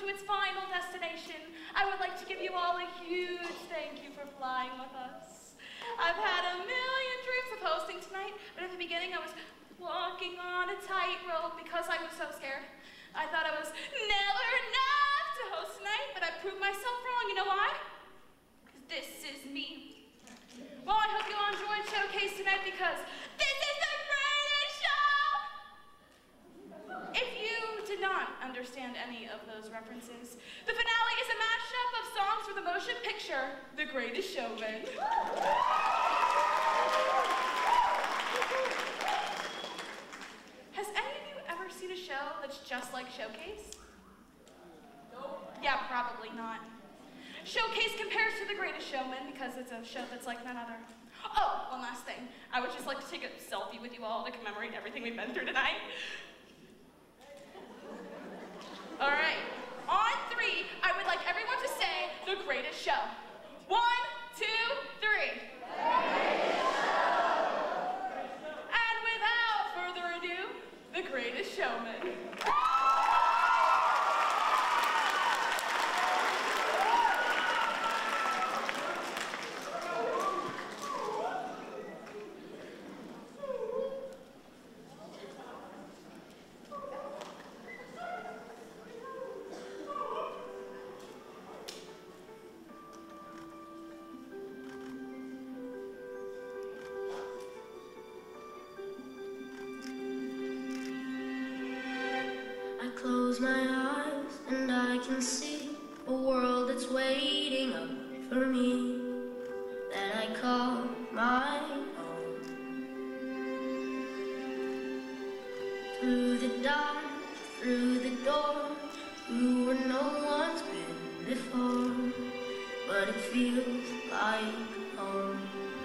to its final destination, I would like to give you all a huge thank you for flying with us. I've had a million dreams of hosting tonight, but at the beginning I was walking on a tightrope because I was so scared. I thought I was never enough to host tonight, but I proved myself wrong. You know why? Because this is me. Well, I hope you all enjoyed Showcase tonight because this is the greatest show! If you did not understand any of those references, the finale is a mashup of songs from the motion picture, The Greatest Showman. Has any of you ever seen a show that's just like Showcase? Nope. Yeah, probably not. Showcase compares to The Greatest Showman because it's a show that's like none other. Oh, one last thing. I would just like to take a selfie with you all to commemorate everything we've been through tonight. All right, on 3, I would like everyone to say The Greatest Show. 1, 2, 3. And without further ado, The Greatest Showman. Close my eyes and I can see a world that's waiting up for me that I call my own. Through the dark, through the door, through where no one's been before, but it feels like home.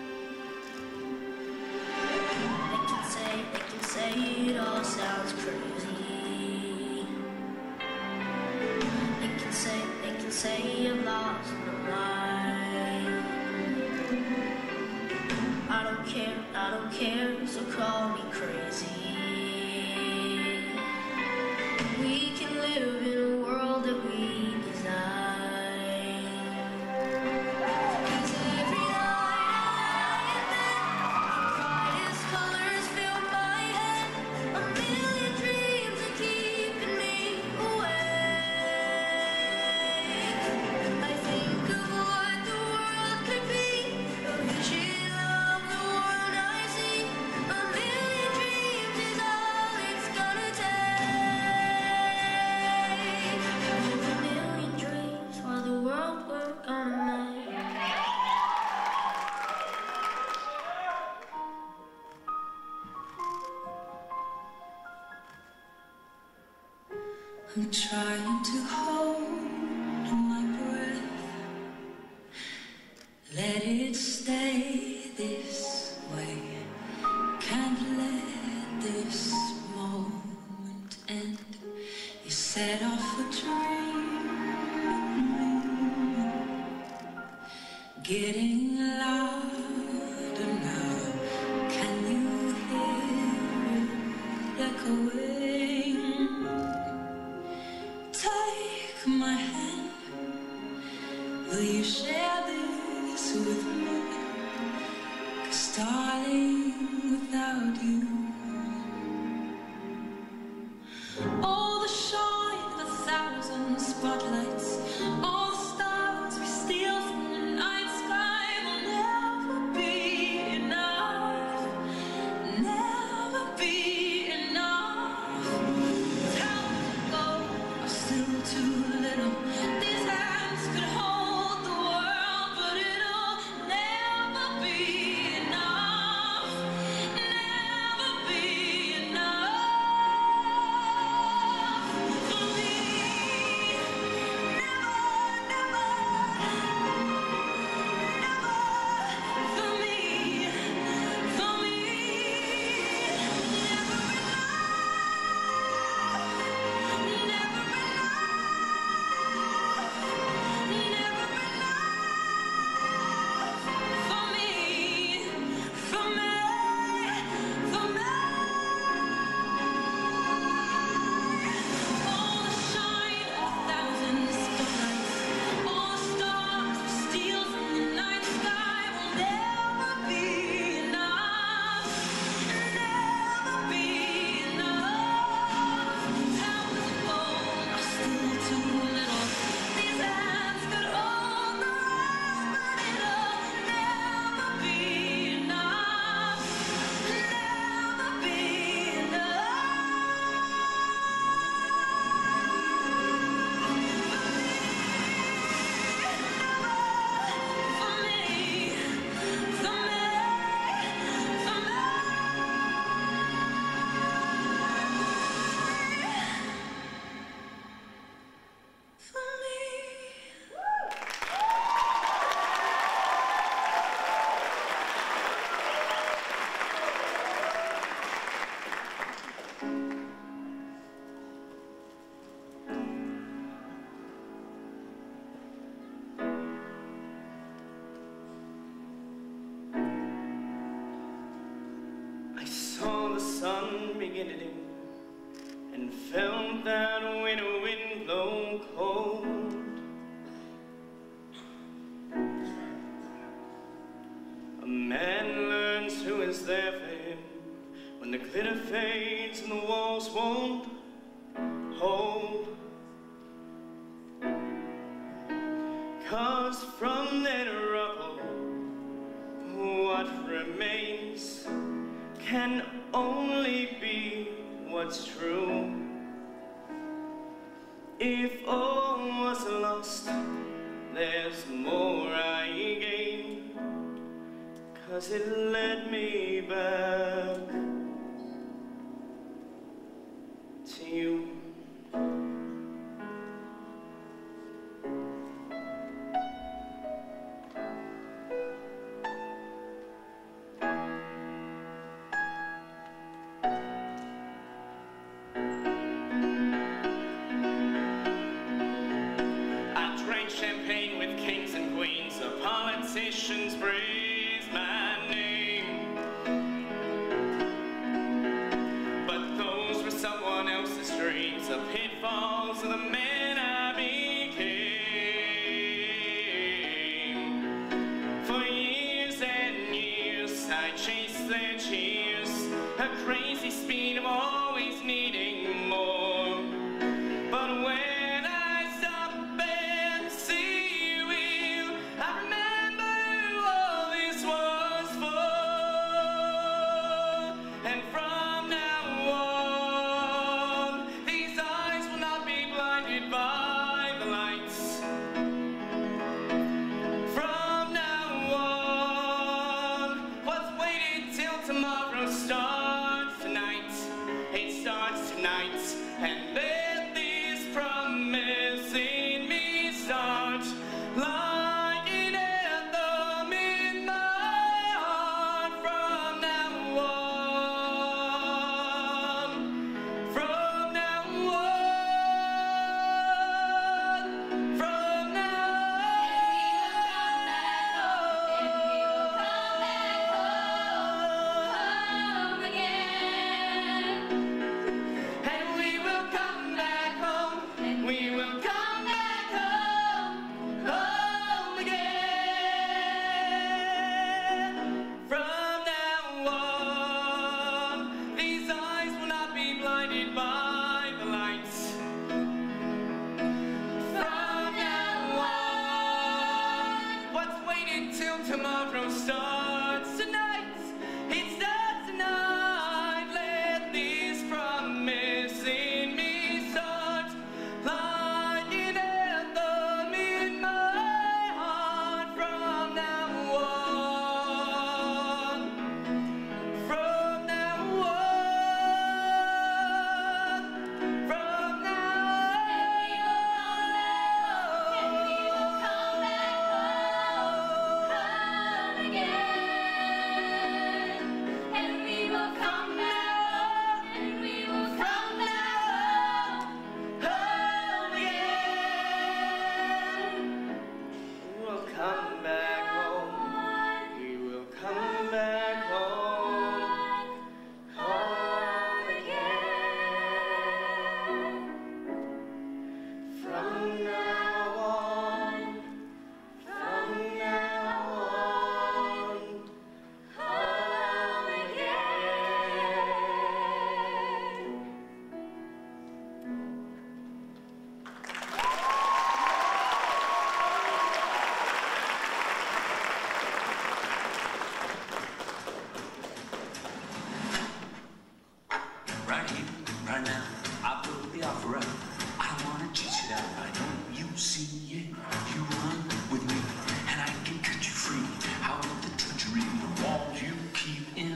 They can say it all sounds crazy. They can say I've lost my mind. I don't care, so call me crazy. We can live in a world that we design. 'Cause every night I brightest colors fill my head. A million dreams are keeping me awake. I'm trying to hold my breath, let it stay this way. Can't let this moment end. You set off a dream, getting louder now. Can you hear it echoing? Take my hand, will you share this with me? 'Cause darling, without you, all the shine of 1,000 spotlights, all the stars we steal from the night sky will never be enough, never be enough. Time to go, are still too little. These hands could hold the world, but it'll never be enough, never be enough for me. Never, never, never for me, for me. Never enough, never enough. beginning and felt that winter wind blow cold. A man learns who is there for him when the glitter fades and the walls won't hold. 'Cause from that rubble, what remains can only be what's true. If all was lost, there's more I gain, 'cause it led me back to you. Champagne with kings and queens, the politicians praise my name. But those were someone else's dreams, the pitfalls of the man I became. For years and years I chased their cheers, a crazy speed of always needing more. But when and let these promises in me start like an anthem in my heart. From now on, from now on, from now on, again. We will come back home again. From now on, these eyes will not be blinded by the lights. From now on, what's waiting till tomorrow starts tonight? It starts tonight. Let these promises in me start like an anthem in my heart. From now on, from now on, from now on, and we will come back home again. And we will come back, and we will come back home again. We'll come back home. We will come back home, home again. From now on, from now on, home again. Right here, right now, I put the offer up. I don't wanna teach it out. I know you see it. You run with me, and I can cut you free. Out of the treachery, the walls you keep in.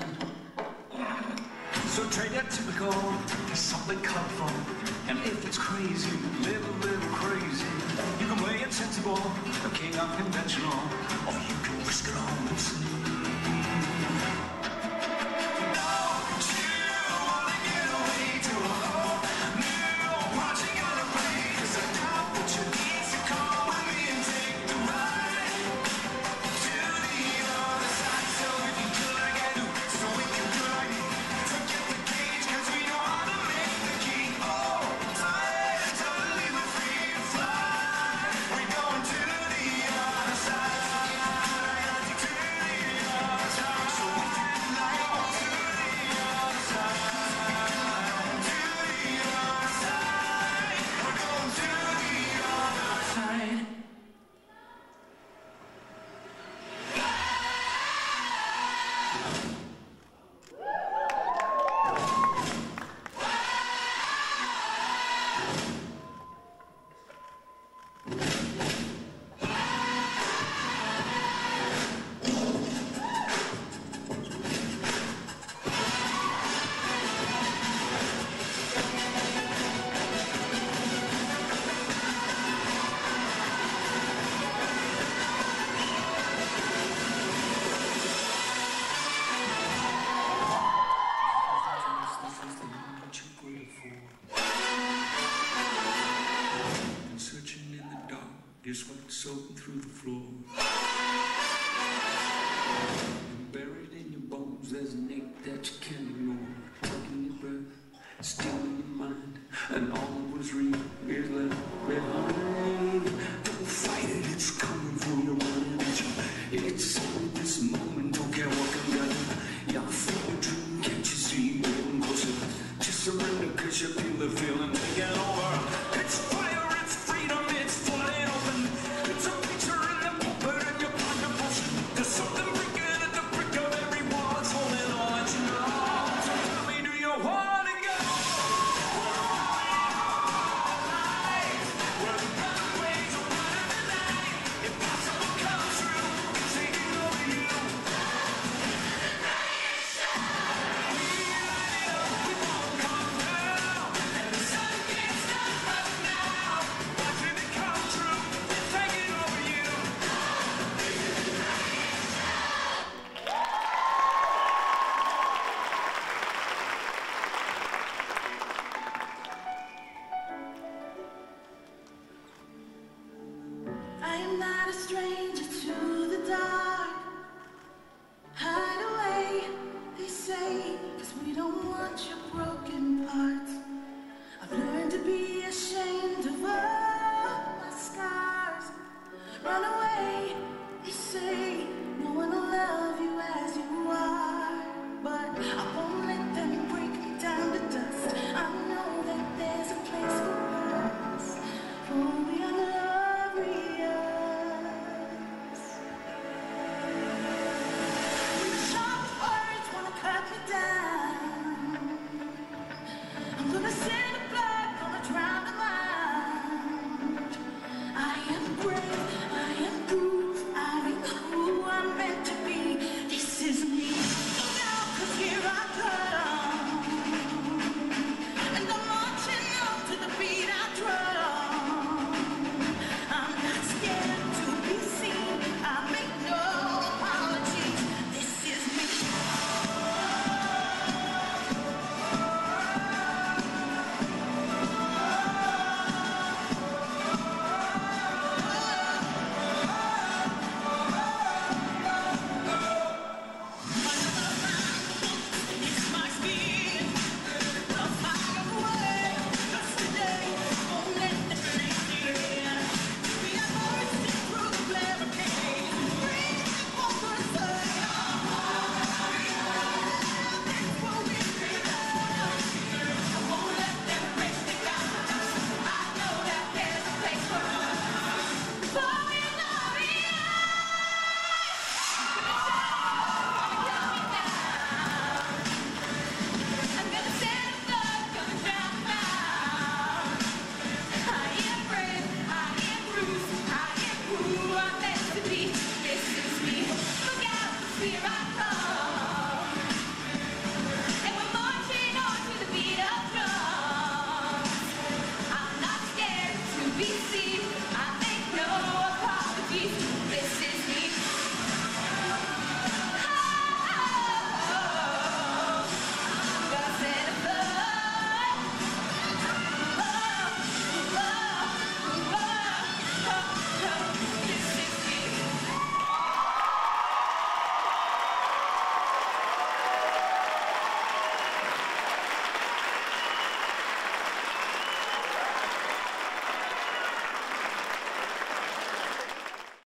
So trade that typical for something colorful. And if it's crazy, live a little crazy. You can play it sensible, the king unconventional, or you can risk it all and see. Cause we Guess what's soaking through the floor? And buried in your bones, there's an ache that you can't ignore. Taking your breath, stealing your mind, and all that was real is left behind. Don't fight it, it's coming for you, running at you. It's only this moment, don't care what can get you. You're feeling dream, can't you see? Getting closer. Just surrender, cause you feel the feeling taking over. It's fire, it's freedom, it's flooding open. It's a picture in the pulpit and your pocket motion. There's something breaking at the brick of every wall. It's holding on to you now. So tell me, do you want to go? Where the pathways are running tonight. Impossible come true. It's taking over you. We won't come down. And the sun can't stop us now. Watching it come true. It's taking over you. I am not a stranger to the dark.